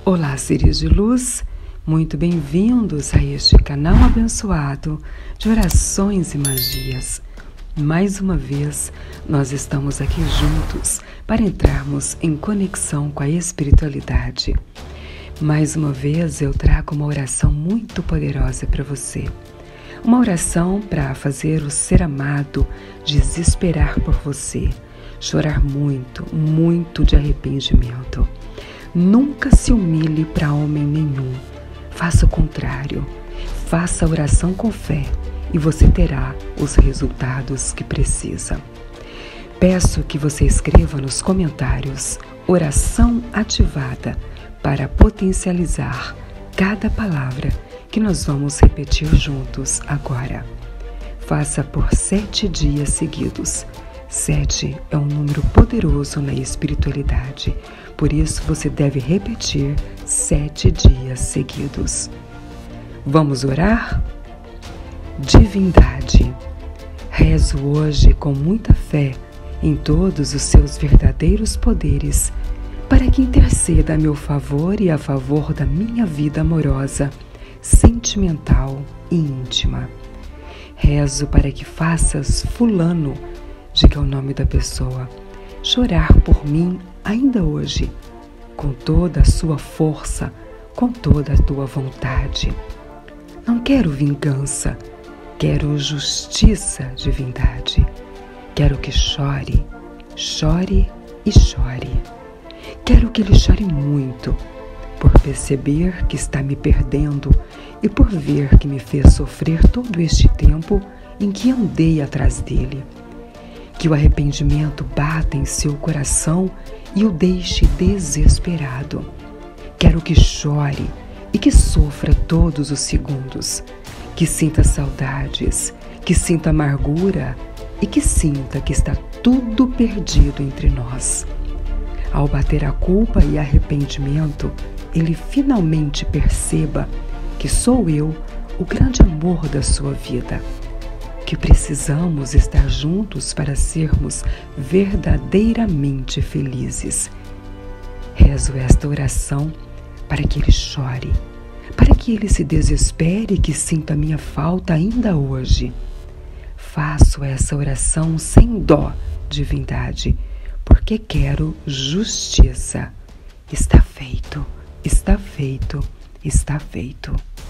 Olá, seres de luz, muito bem-vindos a este canal abençoado de orações e magias. Mais uma vez, nós estamos aqui juntos para entrarmos em conexão com a espiritualidade. Mais uma vez, eu trago uma oração muito poderosa para você. Uma oração para fazer o ser amado desesperar por você, chorar muito, muito de arrependimento. Nunca se humilhe para homem nenhum. Faça o contrário. Faça a oração com fé e você terá os resultados que precisa. Peço que você escreva nos comentários oração ativada para potencializar cada palavra que nós vamos repetir juntos agora. Faça por 7 dias seguidos. 7 é um número poderoso na espiritualidade, por isso você deve repetir 7 dias seguidos. Vamos orar? Divindade, rezo hoje com muita fé em todos os seus verdadeiros poderes, para que interceda a meu favor e a favor da minha vida amorosa, sentimental e íntima. Rezo para que faças fulano, diga o nome da pessoa, chorar por mim ainda hoje, com toda a sua força, com toda a tua vontade. Não quero vingança, quero justiça, divindade. Quero que chore, chore e chore. Quero que ele chore muito, por perceber que está me perdendo e por ver que me fez sofrer todo este tempo em que andei atrás dele. Que o arrependimento bata em seu coração e o deixe desesperado. Quero que chore e que sofra todos os segundos, que sinta saudades, que sinta amargura e que sinta que está tudo perdido entre nós. Ao bater a culpa e arrependimento, ele finalmente perceba que sou eu o grande amor da sua vida, que precisamos estar juntos para sermos verdadeiramente felizes. Rezo esta oração para que ele chore, para que ele se desespere e que sinta minha falta ainda hoje. Faço essa oração sem dó, divindade, porque quero justiça. Está feito, está feito, está feito.